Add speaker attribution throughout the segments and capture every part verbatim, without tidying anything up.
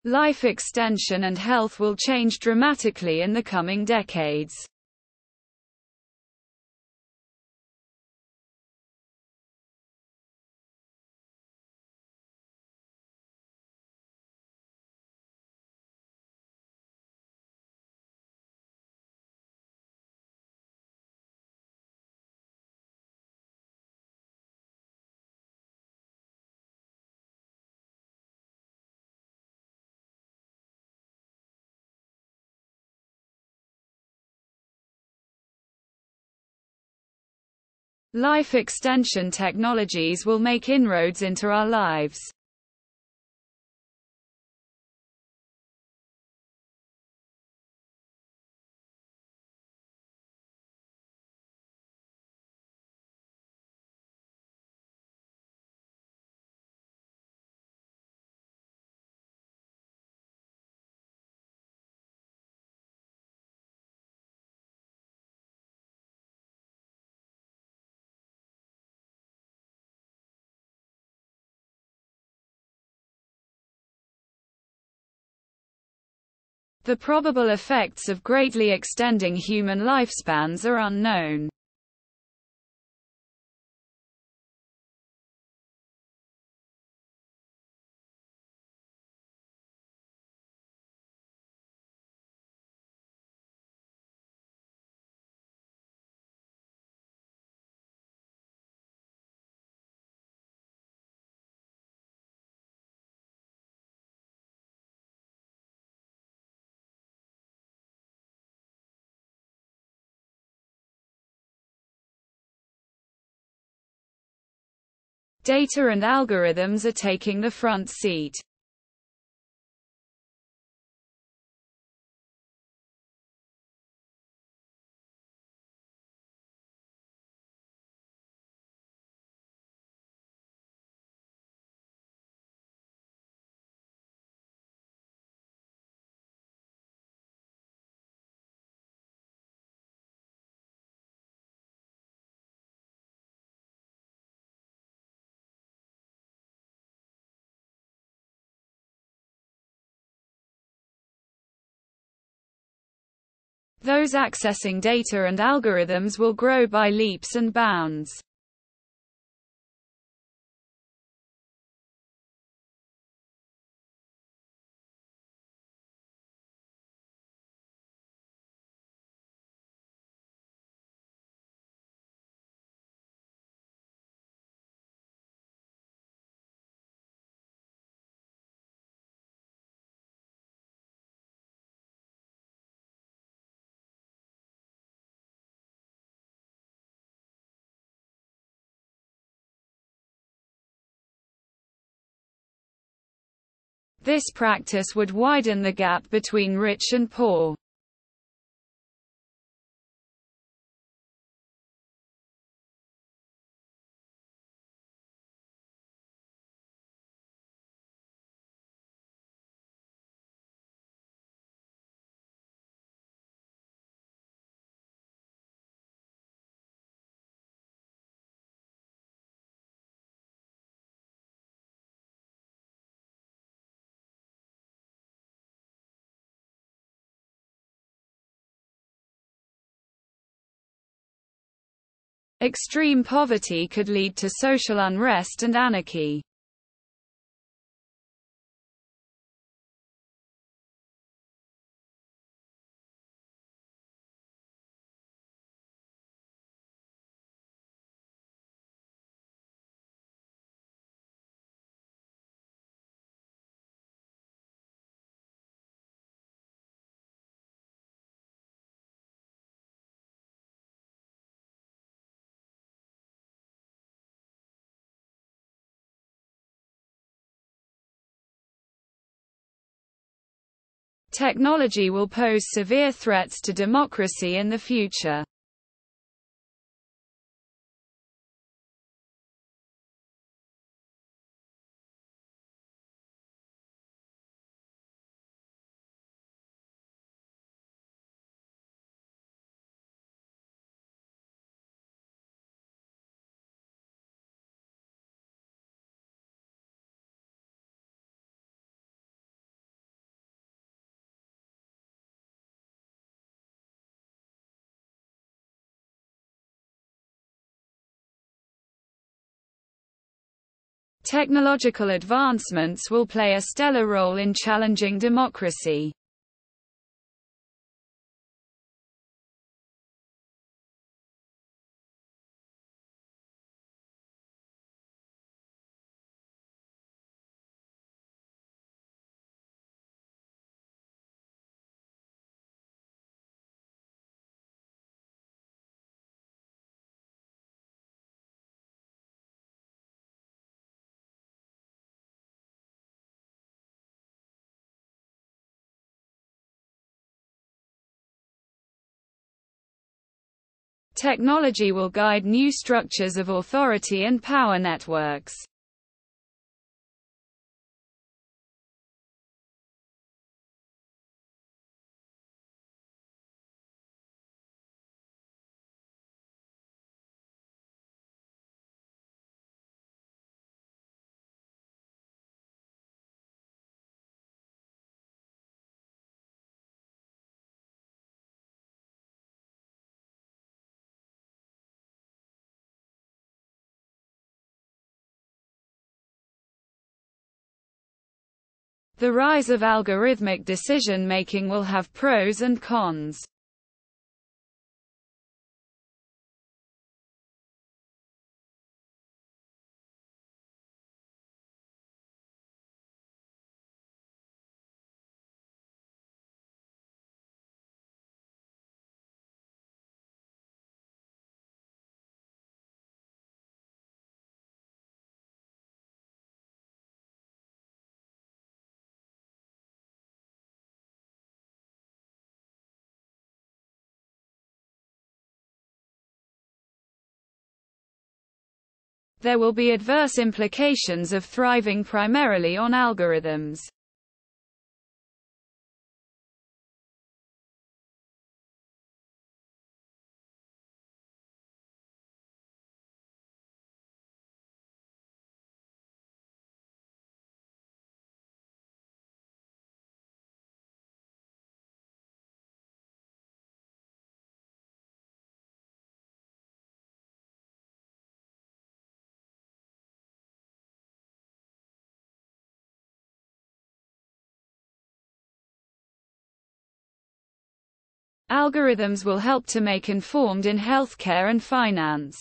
Speaker 1: Life extension and health will change dramatically in the coming decades. Life extension technologies will make inroads into our lives. The probable effects of greatly extending human lifespans are unknown. Data and algorithms are taking the front seat. Those accessing data and algorithms will grow by leaps and bounds. This practice would widen the gap between rich and poor. Extreme poverty could lead to social unrest and anarchy. Technology will pose severe threats to democracy in the future. Technological advancements will play a stellar role in challenging democracy. Technology will guide new structures of authority and power networks. The rise of algorithmic decision-making will have pros and cons. There will be adverse implications of thriving primarily on algorithms. Algorithms will help to make informed in healthcare and finance.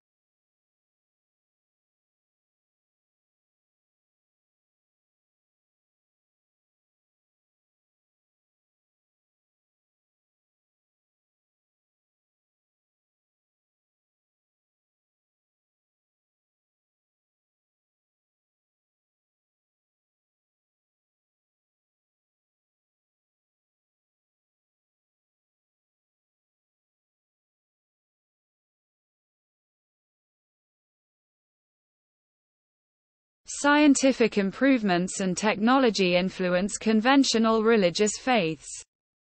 Speaker 1: Scientific improvements and technology influence conventional religious faiths.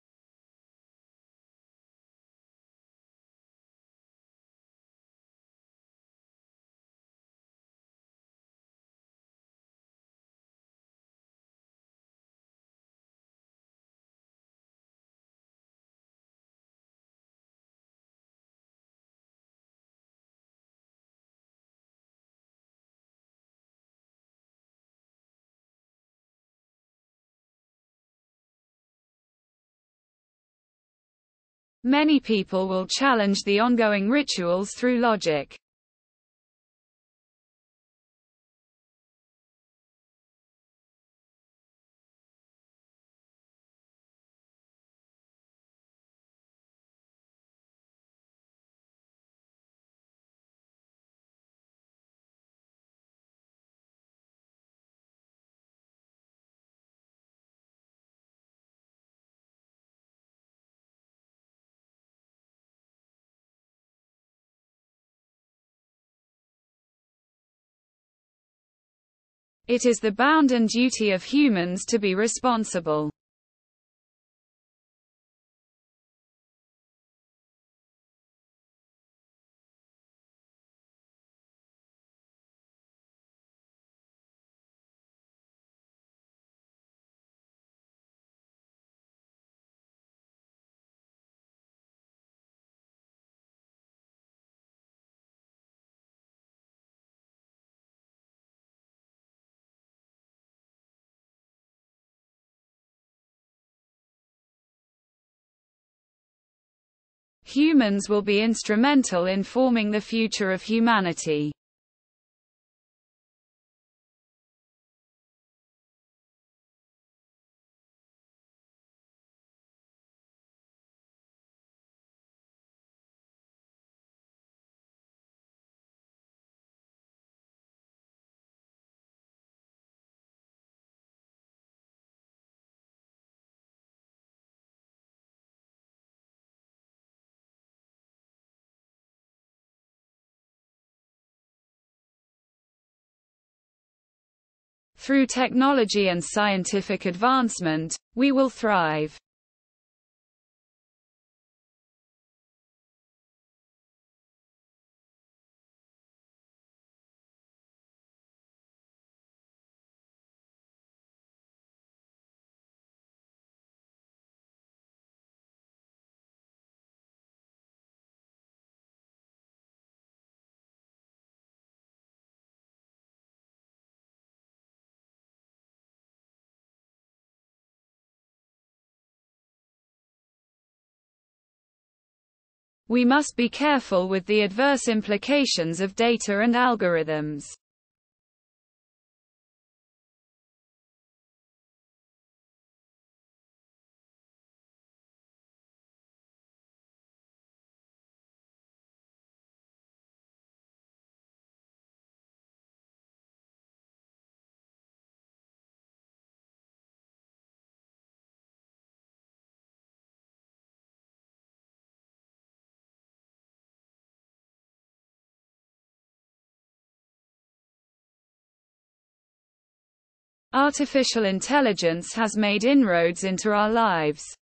Speaker 1: Many people will challenge the ongoing rituals through logic. It is the bounden duty of humans to be responsible. Humans will be instrumental in forming the future of humanity. Through technology and scientific advancement, we will thrive. We must be careful with the adverse implications of data and algorithms. Artificial intelligence has made inroads into our lives.